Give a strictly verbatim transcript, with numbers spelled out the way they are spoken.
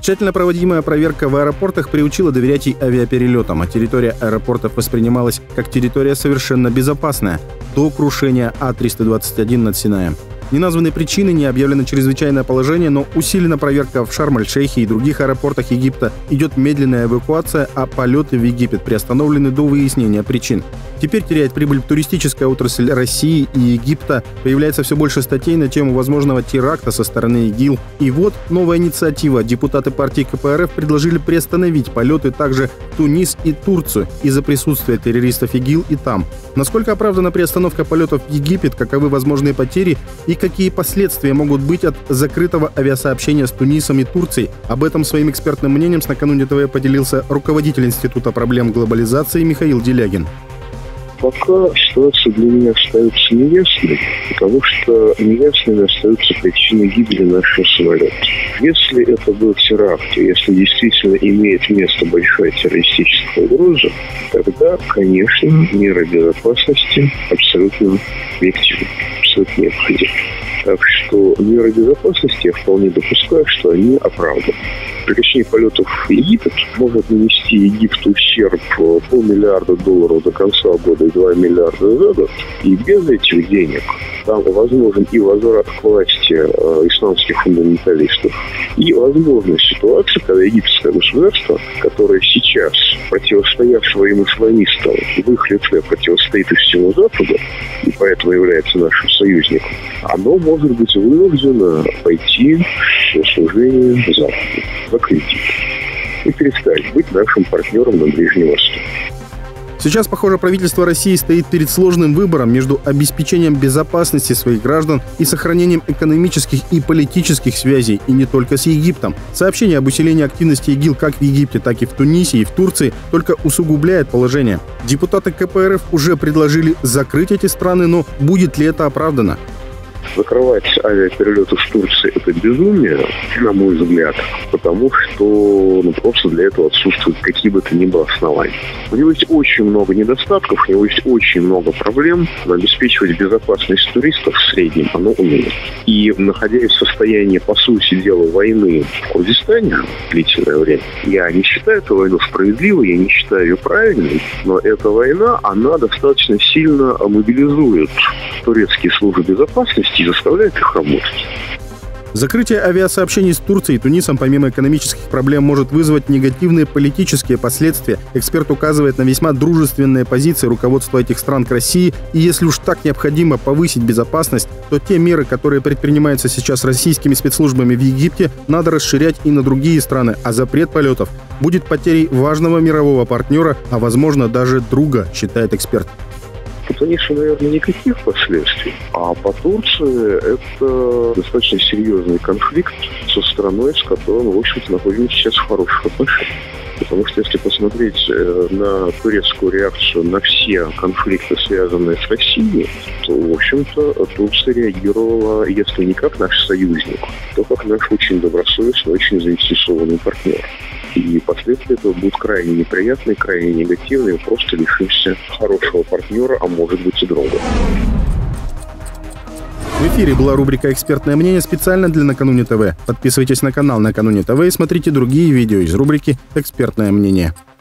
Тщательно проводимая проверка в аэропортах приучила доверять и авиаперелетам, а территория аэропортов воспринималась как территория совершенно безопасная до крушения А триста двадцать один над Синаем. Не названы причины, не объявлено чрезвычайное положение, но усилена проверка в Шарм-эль-Шейхе и других аэропортах Египта. Идет медленная эвакуация, а полеты в Египет приостановлены до выяснения причин. Теперь теряет прибыль туристическая отрасль России и Египта. Появляется все больше статей на тему возможного теракта со стороны ИГИЛ. И вот новая инициатива. Депутаты партии ка пэ эр эф предложили приостановить полеты также в Тунис и Турцию из-за присутствия террористов ИГИЛ и там. Насколько оправдана приостановка полетов в Египет, каковы возможные потери и какие последствия могут быть от закрытого авиасообщения с Тунисом и Турцией? Об этом своим экспертным мнением с Накануне ТВ поделился руководитель Института проблем глобализации Михаил Делягин. Пока ситуация для меня остается неясной, потому что неясными остаются причины гибели нашего самолета. Если это был теракт, если действительно имеет место большая террористическая угроза, тогда, конечно, меры безопасности абсолютно объективны, абсолютно необходимы. Так что меры безопасности я вполне допускаю, что они оправданы. Прекращение полетов в Египет может нанести Египту ущерб полмиллиарда долларов до конца года и два миллиарда за год. И без этих денег там возможен и возврат к власти э, исламских фундаменталистов, и возможна ситуация, когда египетское государство, которое сейчас, противостояв своим исламистам, в их лице противостоит и всему Западу, и поэтому является нашим союзником, оно может быть вынуждено пойти в служение Западу, закрыть и перестать быть нашим партнером на Ближнем Востоке. Сейчас, похоже, правительство России стоит перед сложным выбором между обеспечением безопасности своих граждан и сохранением экономических и политических связей, и не только с Египтом. Сообщение об усилении активности ИГИЛ как в Египте, так и в Тунисе и в Турции только усугубляет положение. Депутаты ка пэ эр эф уже предложили закрыть эти страны, но будет ли это оправдано? Закрывать авиаперелеты с Турции – это безумие, на мой взгляд, потому что ну, просто для этого отсутствуют какие бы то ни было основания. У него есть очень много недостатков, у него есть очень много проблем, но обеспечивать безопасность туристов в среднем оно умеет. И находясь в состоянии, по сути дела, войны в Курдистане длительное время, я не считаю эту войну справедливой, я не считаю ее правильной, но эта война, она достаточно сильно мобилизует турецкие службы безопасности и заставляет их работать. Закрытие авиасообщений с Турцией и Тунисом помимо экономических проблем может вызвать негативные политические последствия. Эксперт указывает на весьма дружественные позиции руководства этих стран к России. И если уж так необходимо повысить безопасность, то те меры, которые предпринимаются сейчас российскими спецслужбами в Египте, надо расширять и на другие страны. А запрет полетов будет потерей важного мирового партнера, а возможно даже друга, считает эксперт. По Тунису, наверное, никаких последствий. А по Турции это достаточно серьезный конфликт со страной, с которой мы, в общем-то, находимся сейчас в хороших отношениях. Потому что если посмотреть на турецкую реакцию на все конфликты, связанные с Россией, то, в общем-то, Турция реагировала, если не как наш союзник, то как наш очень добросовестный, очень заинтересованный партнер. И последствия этого будут крайне неприятные, крайне негативные. Просто лишимся хорошего партнера, а может быть и друга. В эфире была рубрика «Экспертное мнение» специально для Накануне ТВ. Подписывайтесь на канал Накануне ТВ и смотрите другие видео из рубрики «Экспертное мнение».